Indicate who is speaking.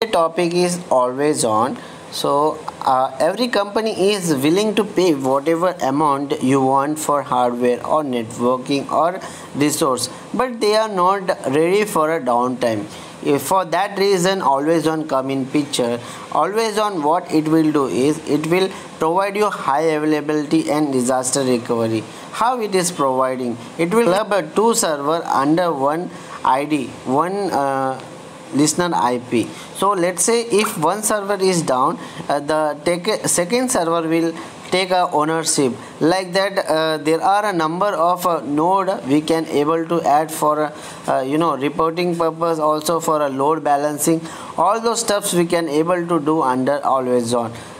Speaker 1: The topic is always on. So every company is willing to pay whatever amount you want for hardware or networking or resource, but they are not ready for a downtime. For that reason, always on come in picture. Always on, what it will do is it will provide you high availability and disaster recovery. How it is providing? It will club a two server under one ID, one listener IP. So let's say if one server is down, the second server will take a ownership. Like that, there are a number of node we can able to add for reporting purpose, also for a load balancing. All those stuffs we can able to do under always on.